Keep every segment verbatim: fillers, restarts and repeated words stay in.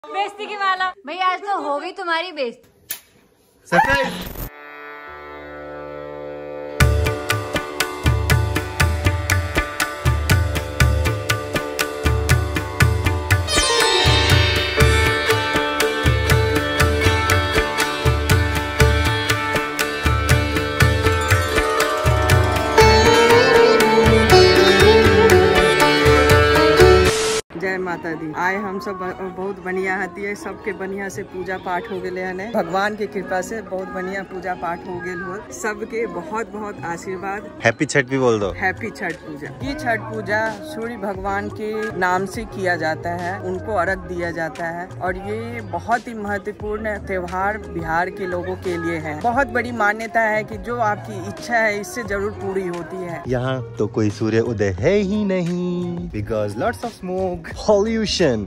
बेइज्जती की माला। भैया आज तो हो गई तुम्हारी बेइज्जती। सरप्राइज। जय माता दी। आए हम सब बहुत बढ़िया हती है, सबके बढ़िया से पूजा पाठ हो गए हैं। भगवान की कृपा से बहुत बढ़िया पूजा पाठ हो गए हो। सबके बहुत बहुत आशीर्वाद। हैप्पी छठ भी बोल दो। हैप्पी छठ पूजा। ये छठ पूजा सूर्य भगवान के नाम से किया जाता है, उनको अर्घ दिया जाता है और ये बहुत ही महत्वपूर्ण त्योहार बिहार के लोगों के लिए है। बहुत बड़ी मान्यता है कि जो आपकी इच्छा है इससे जरूर पूरी होती है। यहाँ तो कोई सूर्य उदय है ही नहीं, because lots of smoke pollution.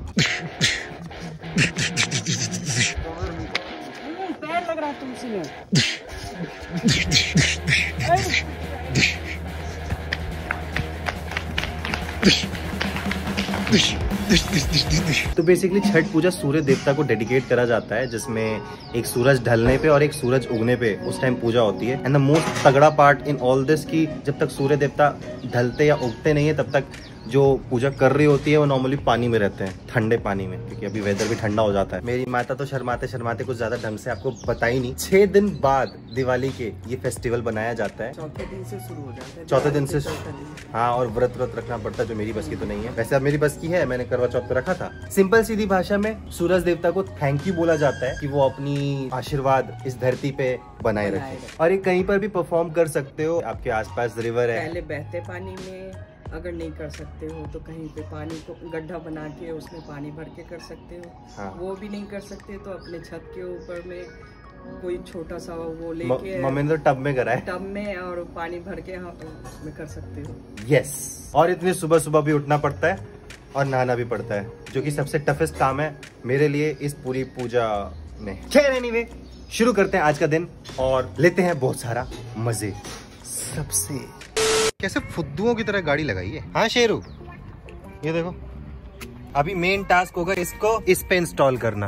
पैर लग रहा है तुलसी में। तो बेसिकली छठ पूजा सूर्य देवता को डेडिकेट करा जाता है, जिसमें एक सूरज ढलने पे और एक सूरज उगने पे उस टाइम पूजा होती है। एंड द मोस्ट तगड़ा पार्ट इन ऑल दिस कि जब तक सूर्य देवता ढलते या उगते नहीं है तब तक जो पूजा कर रही होती है वो नॉर्मली पानी में रहते हैं, ठंडे पानी में, क्योंकि अभी वेदर भी ठंडा हो जाता है। मेरी माता तो शर्माते शर्माते कुछ ज्यादा ढंग से आपको बता ही नहीं। छह दिन बाद दिवाली के ये फेस्टिवल बनाया जाता है। चौथे दिन से शुरू हो जाता है। चौथे दिन से हाँ, और व्रत व्रत रखना पड़ता है जो मेरी बस की तो नहीं है। वैसे अब मेरी बस की है, मैंने करवा चौथ पे रखा था। सिंपल सीधी भाषा में सूरज देवता को थैंक यू बोला जाता है कि वो अपनी आशीर्वाद इस धरती पे बनाए रखे। और ये कहीं पर भी परफॉर्म कर सकते हो। आपके आसपास रिवर है, पहले बहते पानी में अगर नहीं कर सकते हो तो कहीं पे पानी को गड्ढा बना के उसमें पानी भर के कर सकते हो। हाँ। वो भी नहीं कर सकते तो अपने छत के ऊपर में कोई छोटा सा वो लेके मम्मी ने तो टब में करा है, टब में और पानी भर के हाँ उसमें कर सकते हो। यस। और इतनी सुबह सुबह भी उठना पड़ता है और नहाना भी पड़ता है, जो कि सबसे टफेस्ट काम है मेरे लिए इस पूरी पूजा में। खैर एनीवे, शुरू करते हैं आज का दिन और लेते हैं बहुत सारा मजे। सबसे कैसे फुद्दुओं की तरह गाड़ी लगाई है। हाँ शेरू, ये देखो अभी मेन टास्क होगा इसको इस पे इंस्टॉल करना।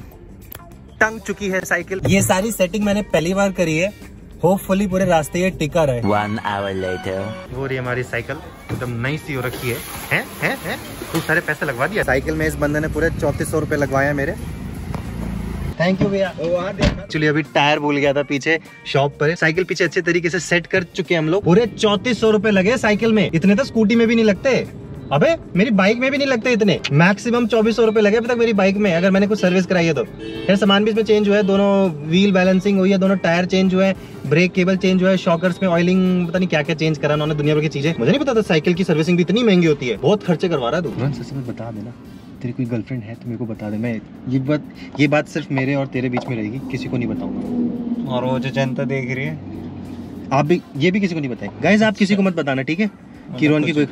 टंग चुकी है साइकिल। ये सारी सेटिंग मैंने पहली बार करी है, होपफुली पूरे रास्ते ये टिका रहे। One hour later. वो रही हमारी साइकिल, एकदम नई सी हो रखी है। हैं हैं हैं खूब सारे पैसे लगवा दिया साइकिल में। इस बंदे ने पूरे चौंतीस सौ रुपए लगवाया मेरे। थैंक यू भैया। एक्चुअली अभी टायर भूल गया था पीछे शॉप पर। साइकिल पीछे अच्छे तरीके से सेट कर चुके हम लोग। पूरे चौंतीस सौ रुपए लगे साइकिल में। इतने तो स्कूटी में भी नहीं लगते। अबे मेरी बाइक में भी नहीं लगते इतने। मैक्सिमम चौबीस सौ रुपए लगे अभी तक मेरी बाइक में, अगर मैंने कुछ सर्विस कराई है तो। फिर सामान भी इसमें चेंज हुआ है, दोनों व्हील बैलेंसिंग हुई है, दोनों टायर चेंज हुए हैं, ब्रेक केबल चेंज हुआ है, शॉकर्स में ऑयलिंग, पता नहीं क्या क्या चेंज करा उन्होंने, दुनिया भर की चीजें। मुझे नहीं पता था साइकिल की सर्विसिंग भी इतनी महंगी होती है। बहुत खर्चे करवा रहा है तू। सच में बता देना, तेरी कोई गर्लफ्रेंड है तो मेरे को बता दे। मैं ये बात ये बात सिर्फ मेरे और तेरे बीच में रहेगी, किसी को नहीं बताऊंगा। और वो जो जनता देख रही है, आप भी ये भी किसी को नहीं बताए गाइस। आप किसी को मत बताना, ठीक है, कि रोहन की कोई।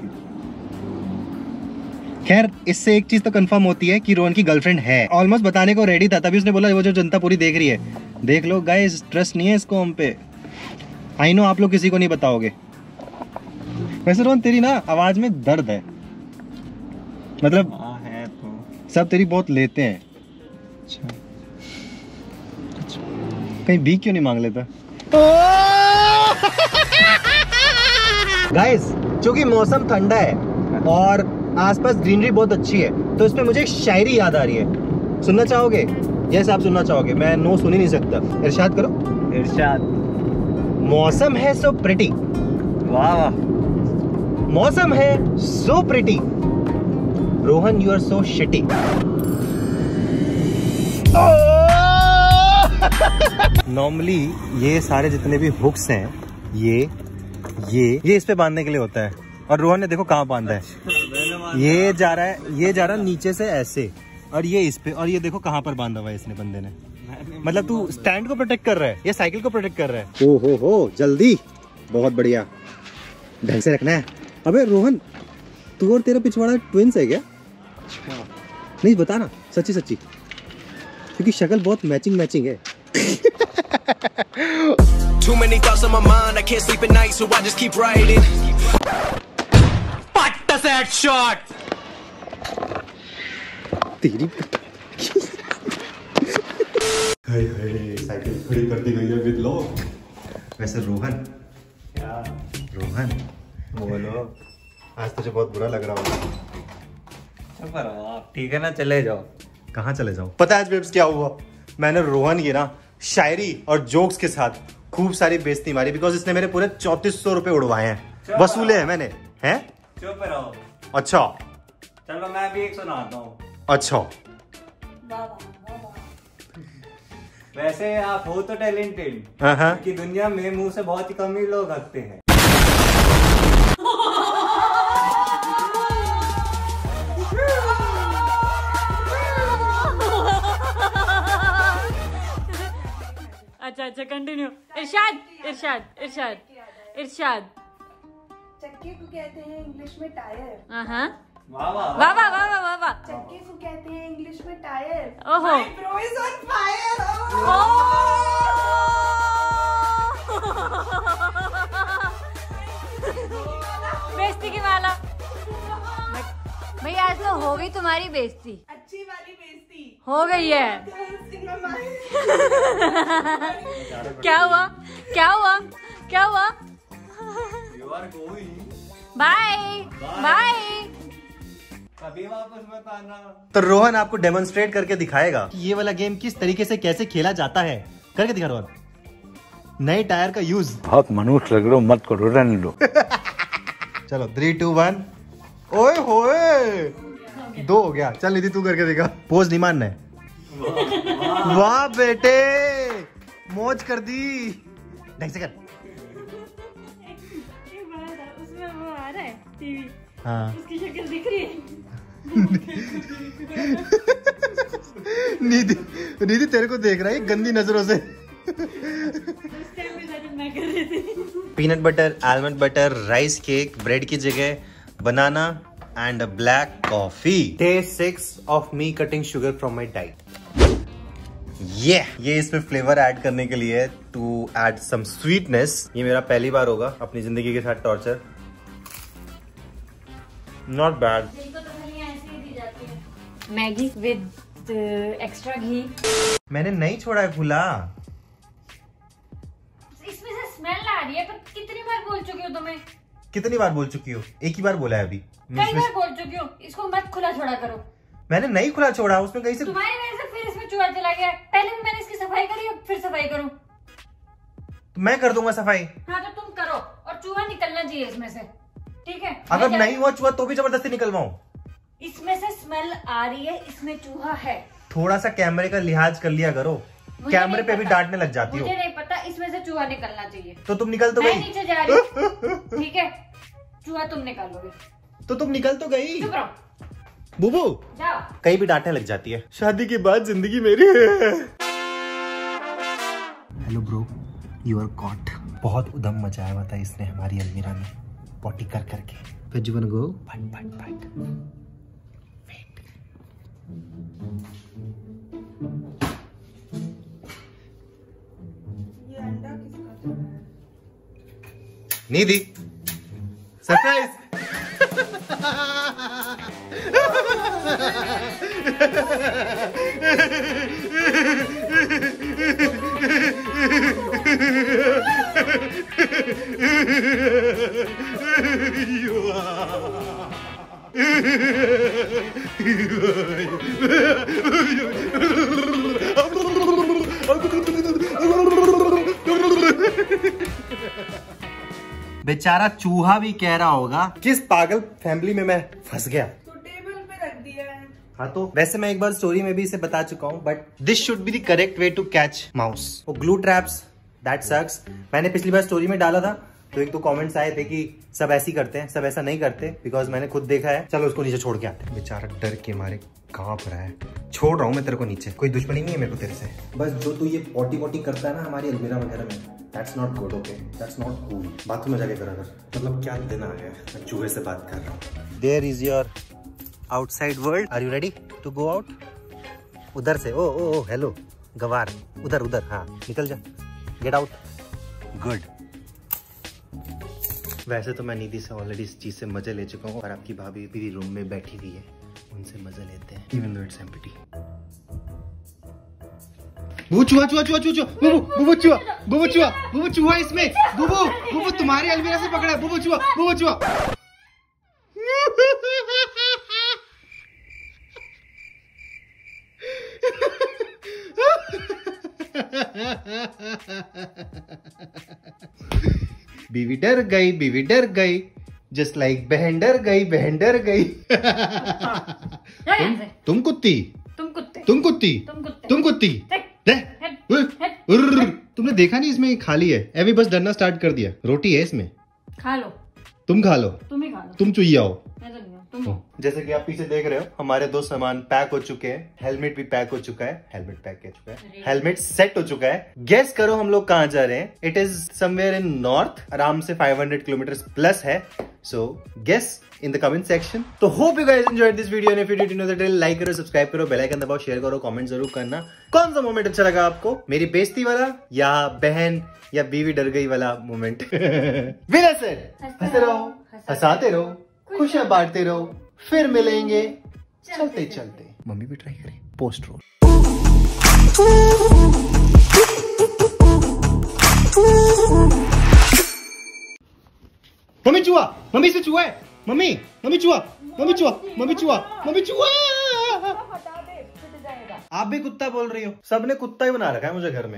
खैर इससे एक चीज तो कंफर्म होती है कि रोहन की गर्लफ्रेंड है। ऑलमोस्ट बताने को रेडी था, तभी उसने बोला वो जो जनता पूरी देख रही है। देख लो गाइस, ट्रस्ट नहीं है इसको हम पे। आई नो आप लोग किसी को नहीं बताओगे। वैसे रोहन तेरी ना आवाज में दर्द है, मतलब है तो सब तेरी बहुत लेते हैं। अच्छा, अच्छा। कहीं भीख क्यों नहीं मांग लेता? गाइस चूंकि मौसम ठंडा है और आसपास ग्रीनरी बहुत अच्छी है, तो इसमें मुझे एक शायरी याद आ रही है। सुनना चाहोगे? यस आप सुनना चाहोगे, मैं नो सुन ही नहीं सकता। इरशाद करो। इरशाद। मौसम है सो प्रिटी। वाह वाह। मौसम है so pretty, Rohan you are so shitty. Normally ये सारे जितने भी हुक्स हैं ये ये ये इस पे बांधने के लिए होता है, और रोहन ने देखो कहाँ बांधा है। ये जा रहा है ये जा रहा है नीचे से ऐसे, और ये इस पे, और ये देखो कहाँ पर बांधा हुआ है इसने बंदे ने। मतलब तू स्टैंड को प्रोटेक्ट कर रहा है या साइकिल को प्रोटेक्ट कर रहा है? ओ हो हो जल्दी, बहुत बढ़िया, ढंग से रखना है। अबे रोहन तू और तेरा पिछवाड़ा ट्विंस है क्या? नहीं बता ना, सच्ची सच्ची, क्योंकि शक्ल बहुत मैचिंग मैचिंग है। Too many thoughts on my mind, I can't sleep at night, so I just keep writing. What does that shot? तेरी खड़ी कर दी गई है विद लॉ। वैसे रोहन, क्या रोहन बोलो, आज तुझे बहुत बुरा लग रहा होगा। चुप रहो आप, ठीक है ना, चले जाओ। कहाँ चले जाऊँ? पता है आज बेब्स क्या हुआ? मैंने रोहन की ना शायरी और जोक्स के साथ खूब सारी बेइज्जती मारी, बिकॉज इसने मेरे पूरे चौंतीस सौ रुपए उड़वाए हैं, वसूले हैं मैंने। हैं? चुप रहो। अच्छा चलो मैं भी एक सुनाता हूँ। अच्छा, वैसे आप हो तो टैलेंटेड, हाँ हाँ। कि दुनिया में मुंह से बहुत ही कम ही लोग हंसते हैं। अच्छा अच्छा कंटिन्यू। इरशाद इरशाद इरशाद इरशाद। चक्के को कहते हैं इंग्लिश में टायर। हाँ वाह वाह वाह वाह वाह वाह वाह वाह। चक्के को कहते हैं इंग्लिश में टायर। ओहो Bro is on fire. बेइज्जती की माला। भैया आज तो हो गई तुम्हारी बेइज्जती। अच्छी वाली बेइज्जती हो गई है। in my mind. क्या हुआ क्या हुआ क्या हुआ? You are going. Bye bye. कभी वापस मत आना। तो रोहन आपको डेमोन्स्ट्रेट करके दिखाएगा कि ये वाला गेम किस तरीके से कैसे खेला जाता है। करके दिखा रोहन, नए टायर का यूज। बहुत मनुष्य लग रहे हो, मत करो, रहने दो। चलो थ्री टू वन। ओए होए, दो हो गया। चल निधि तू करके दिखा। पोज नहीं मानना है। वाह बेटे, मौज कर दी। ढंग से कर। उसमें वो आ रहा है टीवी, हाँ उसकी शक्ल दिख रही है। निधि निधि तेरे को देख रहा है गंदी नजरों से। मैं कर रही थी। Peanut butter, almond butter, rice cake, bread की जगह banana and black coffee. Day six of me cutting sugar from my diet. ये ये इसमें फ्लेवर ऐड करने के लिए टू ऐड सम स्वीटनेस। ये मेरा पहली बार होगा अपनी जिंदगी के साथ torture. Not bad. Maggi with extra ghee. मैंने नहीं छोड़ा है फूला। इसमें से स्मेल आ रही है, पर कितनी बार बोल चुकी हो तुम्हें? कितनी बार बोल चुकी हो? एक ही बार बोला है अभी। कई बार बोल चुकी हो, इसको मत खुला छोड़ा करो। मैंने नहीं खुला छोड़ा, उसमें कहीं से। तुम्हारी वजह से फिर इसमें चूहा चला गया। पहले भी मैंने इसकी सफाई करी, अब फिर सफाई करूं? तो मैं कर दूंगा सफाई। हाँ तो तुम करो, और चूहा निकलना चाहिए इसमें से, ठीक है? अगर मैं नहीं हुआ चूहा तो भी जबरदस्ती निकलवाऊं? इसमें से स्मेल आ रही है, इसमें चूहा है। थोड़ा सा कैमरे का लिहाज कर लिया करो। कैमरे पे भी डांटने लग जाती हो। मुझे नहीं पता, इसमें से चूहा निकलना चाहिए। तो तुम निकल तो मैं गई। नीचे जा रही हूँ, ठीक है? चूहा तुम निकालोगे। तो तुम निकल तो गई। चुप रहो, बुबू जाओ। कहीं भी डांटने लग जाती है। शादी के बाद जिंदगी मेरी है। Hello bro, you are caught. बहुत उदम मचाया हुआ था इसने हमारी अलमीरा में, पॉटी कर करके। फिर यू वांट गो? फट फट फट। वेट। ये अंडा किसका? निधि सरप्राइज। बेचारा चूहा भी कह रहा होगा किस पागल फैमिली में मैं फंस गया। तो टेबल पे रख दिया है। हाँ तो वैसे मैं एक बार स्टोरी में भी इसे बता चुका हूँ, but this should be the correct way to catch mouse. वो ग्लू ट्रैप्स दैट सक्स। मैंने पिछली बार स्टोरी में डाला था तो एक दो कमेंट्स आए थे कि सब ऐसे ही करते हैं, सब ऐसा नहीं करते, बिकॉज मैंने खुद देखा है। चलो उसको नीचे छोड़ के आते हैं। बेचारा डर के मारे कांप रहा है। छोड़ रहा हूँ मैं तेरे को नीचे, कोई दुश्मनी नहीं है मेरे को तेरे से। बस जो तू ये पॉटी वॉटी करता है ना हमारी अलमीरा वगैरह में, that's not good. Okay, that's not cool. Bathroom में जाके करा कर। मतलब क्या दिन आ गया, मैं चूहे से बात कर रहा हूँ। There is your outside world. Are you ready to go out? उधर से। ओ ओ ओ हेलो गवार, उधर उधर। हाँ निकल जा, गेट आउट। गुड। वैसे तो मैं निधि से ऑलरेडी इस चीज से मजे ले चुका हूँ, और आपकी भाभी भी रूम में बैठी हुई है, उनसे मजे लेते हैं। Even though it's empty. बुबू चूहा चूहा चूहा चूहा चूहा बुबू बुबू चूहा बुबू चूहा बुबू चूहा इसमें बुबू बुबू तुम्हारी अलमीरा से पकड़ा है बुबू चूहा बुबू चूहा। बीवी डर गई बीवी डर गई जस्ट लाइक बहन डर गई बहन डर गई। तुम, तुम कुत्ती तुम कुत्ते तुम कुत्ती तुम कुत्ते तुम कुत्ती उर्र, तुमने देखा नहीं इसमें खाली है अभी बस डरना स्टार्ट कर दिया। रोटी है इसमें खा लो तुम खा लो तुम ही खा लो तुम चुईया हो। मैं तो नहीं हूँ, तुम हो। जैसे कि आप पीछे देख रहे हो हमारे दो सामान पैक हो चुके हैं। हेलमेट भी पैक हो चुका है हेलमेट पैक हो चुका है हेलमेट सेट हो चुका है। गेस करो हम लोग कहाँ जा रहे हैं। It is somewhere in north आराम से पाँच सौ किलोमीटर प्लस है। So guess in the comment section. तो hope you guys enjoyed this video and if you did know the drill like करो सब्सक्राइब करो बेल आइकन दबाओ शेयर करो कमेंट जरूर करना कौन सा मोमेंट अच्छा लगा आपको मेरी बेइज्जती वाला या बहन या बीवी डर गई वाला मोमेंट। विनर सेड हंसते रहो हंसाते रहो खुशियां बांटते रहो फिर मिलेंगे चलते चलते। मम्मी भी ट्राई करें पोस्ट रोल। मम्मी चूहा मम्मी से चूहा है मम्मी मम्मी चूहा मम्मी चूहा मम्मी चूहा मम्मी चूहा। आप भी कुत्ता बोल रही हो सबने कुत्ता ही बना रखा है मुझे घर में।